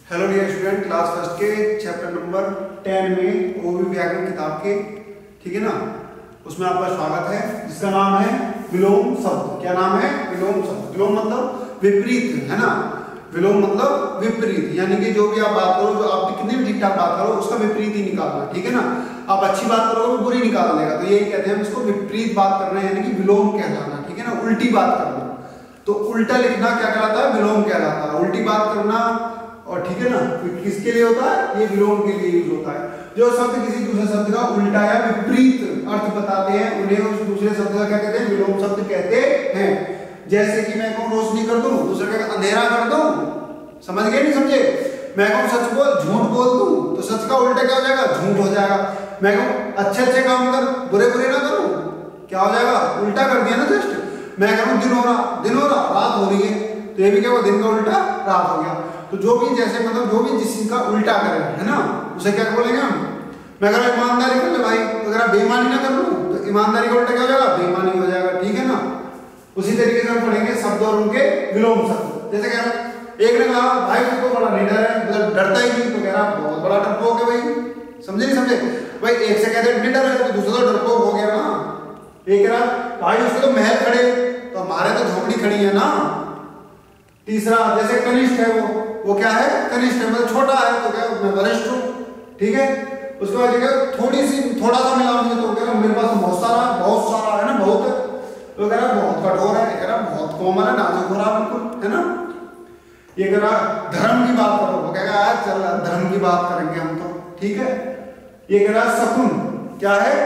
Hello dear student, class first के chapter number 10 में ओवी व्याकरण किताब के, ठीक है ना, उसमें आपका स्वागत है, जिसका नाम है विलोम शब्द। क्या नाम है? विलोम शब्द। विलोम मतलब विपरीत, है ना। विलोम मतलब विपरीत, यानी कि जो भी आप बात करो, जो आप कितनी भी ठीक ठाक बात करो, उसका विपरीत ही निकालना, ठीक है ना। आप अच्छी बात करोगे बुरी निकाल देगा, तो यही कहते हैं हम इसको विपरीत बात करना है, यानी कि विलोम कहलाना, ठीक है ना, उल्टी बात करना। तो उल्टा लिखना क्या कहलाता है? विलोम कहलाता है। उल्टी बात करना, और ठीक है ना, किसके लिए होता है? ये विलोम के लिए यूज होता है। जो शब्द किसी दूसरे शब्द का उल्टा या विपरीत अर्थ बताते हैं, उन्हें उस दूसरे शब्द का क्या कहते हैं? विलोम शब्द कहते हैं। जैसे कि मैं कहूँ रोशनी कर दूं, दूसरे का अंधेरा कर दूं, समझ गए नहीं समझे? मैं कहूँ सच बोल, झूठ बोल दूं, तो सच का उल्टा क्या हो जाएगा? झूठ हो जाएगा। मैं कहूँ अच्छे अच्छे काम कर, बुरे बुरे ना करूं, क्या हो जाएगा? उल्टा कर दिया ना जस्ट। मैं कहूँ दिन हो रहा, रात हो रही है, तो ये भी क्या हुआ? दिन का उल्टा रात हो गया। तो जो भी जैसे मतलब जो भी जिस चीज का उल्टा करे, है ना, उसे क्या बोलेंगे हम? मैं अगर ईमानदारी कर ले भाई, तो अगर बेईमानी ना कर लूं, तो ईमानदारी का उल्टा क्या हो जाएगा? बेईमानी हो जाएगा, ठीक है ना। उसी तरीके से हम पढ़ेंगे शब्द और उनके विलोम शब्द। जैसे क्या एक ने कहा भाई तुमको बड़ा निडर है, मतलब डरता ही नहीं, तो कह रहा बहुत बड़ा डरपोक है भाई। समझे नहीं समझे भाई? एक से कहते निडर है, तो दूसरा तो डरपोक हो गया ना। एक रहा भाई उसको तो महल खड़े, तो हमारे तो झोपड़ी खड़ी है ना। तीसरा जैसे कनिष्ठ है, वो क्या है? कनिष्ठ है, मतलब छोटा है, तो क्या मैं वरिष्ठ हूँ, ठीक है। उसके बाद थोड़ा सा मिलाऊंगे, तो कह रहा मेरे पास बहुत सारा है ना, बहुत है। तो कह रहा बहुत कठोर है, कह रहा बहुत कोमल है, नाजुक हो रहा बिल्कुल, है ना। ये कह रहा धर्म की बात करो, वो कहेगा यार चल धर्म की बात करेंगे हम तो, ठीक है। ये कह रहा शकुन, क्या है?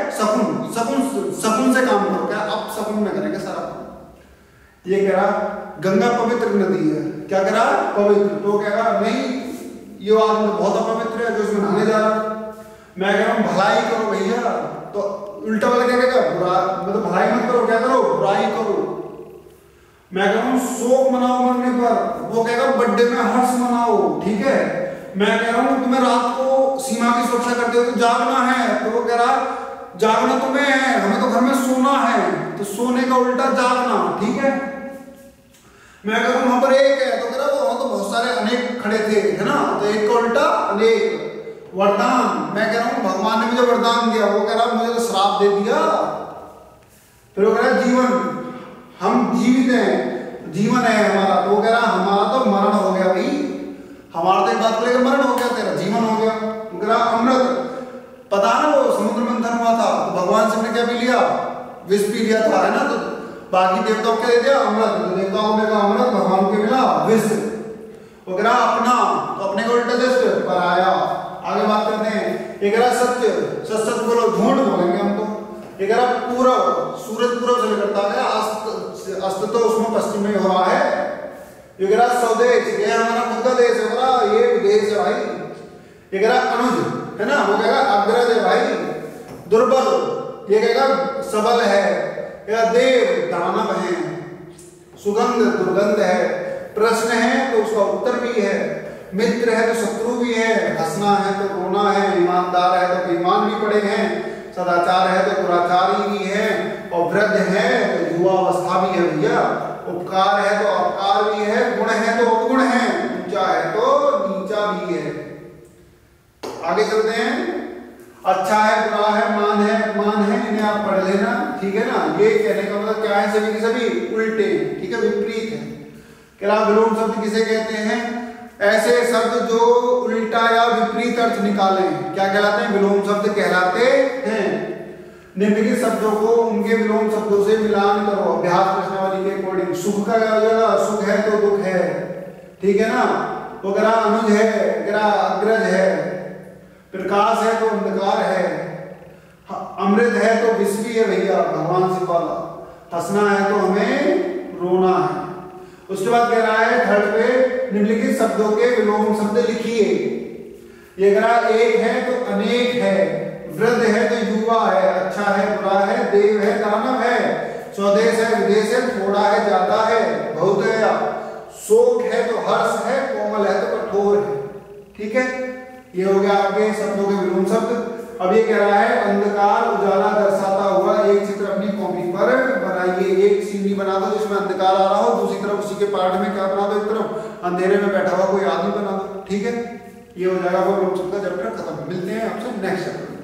शकुन से काम करो, क्या अब शकुन में करेंगे सारा। ये कह रहा गंगा पवित्र नदी है, क्या कह रहा? पवित्र। तो कह रहा नहीं, ये आदमी तो बहुत अपवित्र है जो इसमें नहाने जा रहा। मैं कह रहा हूँ भलाई करो भैया, तो उल्टा वाला क्या कहेगा? बुरा, मतलब भलाई मत करो, क्या करो? बुराई करो। मैं कह रहा हूँ शोक मनाओ मरने पर, वो कहेगा बर्थडे में हर्ष मनाओ, ठीक है। मैं कह रहा हूँ तुम्हें रात को सीमा की सुरक्षा करते हो तो जागना है, तो वो कह रहा जागना तुम्हें है, हमें तो घर में सोना है, तो सोने का उल्टा जागना, ठीक है। मैं कह रहा हूँ वहां पर एक है, तो कह रहा वहां तो बहुत सारे अनेक खड़े थे, है ना, तो एक का उल्टा अनेक। वरदान, मैं कह रहा हूँ भगवान ने मुझे वरदान दिया, वो कह रहा मुझे तो श्राप दे दिया। फिर वो कह रहा जीवन, हम जीवित हैं, जीवन है हमारा, तो वो कह रहा हमारा तो मरण हो गया भाई, हमारा तो एक बात बोलेगा मरण हो गया, तेरा जीवन हो गया। वो कह रहा अमृत, पता ना वो समुद्र मंथन हुआ था, तो भगवान से ने क्या पी लिया? विष पी लिया था, है ना। तो बाकी देवताओं को क्या दे दिया? अमृत। तो देवताओं में का अमृत, भगवान को मिला विष। वो कह रहा अपना, तो अपने को उल्टा जस्ट पर आया। आगे बात करते हैं। ये कह रहा सत्य, सच बोलो, झूठ बोलेंगे हम तो। ये कह रहा पूरब, सूरज पूरब से निकलता है, अस्त तो उसमें पश्चिम में हो रहा है। ये कह रहा स्वदेश, ये हमारा खुद का देश है, बोला ये विदेश है भाई। ये कह रहा अनुज, है ना, वो कहेगा अग्रज है भाई। दुर्बल, ये कहेगा सबल है। या देव, दानव है। सुगंध, दुर्गंध है। प्रश्न है तो उसका उत्तर भी है। मित्र है तो शत्रु भी है। हंसना है तो रोना है। ईमानदार है तो बेईमान भी पड़े हैं। सदाचार है तो दुराचारी भी है। और वृद्ध है तो युवावस्था भी है भैया। उपकार है तो अपकार भी है। गुण है तो अवगुण है। ऊंचा है तो नीचा भी है। आगे चलते हैं। अच्छा है, बुरा है, मान है, इन्हें आप पढ़ लेना, ठीक है ना। ये कहने का मतलब क्या है? सभी के सभी उल्टे, ठीक है, विपरीत है। क्या विलोम शब्द किसे कहते हैं? ऐसे शब्द जो उल्टा या विपरीत अर्थ निकालें, क्या कहलाते हैं? विलोम शब्द कहलाते हैं। निम्नलिखित शब्दों को उनके विलोम शब्दों से मिलान करो अभ्यास प्रश्नावली के अकॉर्डिंग। सुख का क्या हो जाएगा? सुख है तो दुख है, ठीक है ना। वो कह रहा अनुज है, कह रहा अग्रज है। प्रकाश है तो अंधकार है। अमृत है तो विष भी है भैया, भगवान से वाला। हंसना है तो हमें रोना है। उसके बाद कह रहा है थर्ड पे, निम्नलिखित शब्दों के विलोम शब्द लिखिए। ये कह रहा एक है तो अनेक है। वृद्ध है तो युवा है। अच्छा है, बुरा है, देव है, दानव है। स्वदेश है, विदेश है, थोड़ा है, ज्यादा है, बहुत है। शोक है तो हर्ष है। कोमल है तो कठोर है, ठीक है। ये हो गया आपके शब्दों के विलोम शब्द। अब ये कह रहा है अंधकार उजाला दर्शाता हुआ एक चित्र अपनी कॉपी पर बनाइए। एक सीनरी बना दो जिसमें अंधकार आ रहा हो, दूसरी तरफ उसी के पार्ट में क्या बना दो, एक तरफ अंधेरे में बैठा हुआ कोई आदमी बना दो, ठीक है। ये हो जाएगा वो लोग चैप्टर खत्म। मिलते हैं आपसे नेक्स्ट चैप्टर।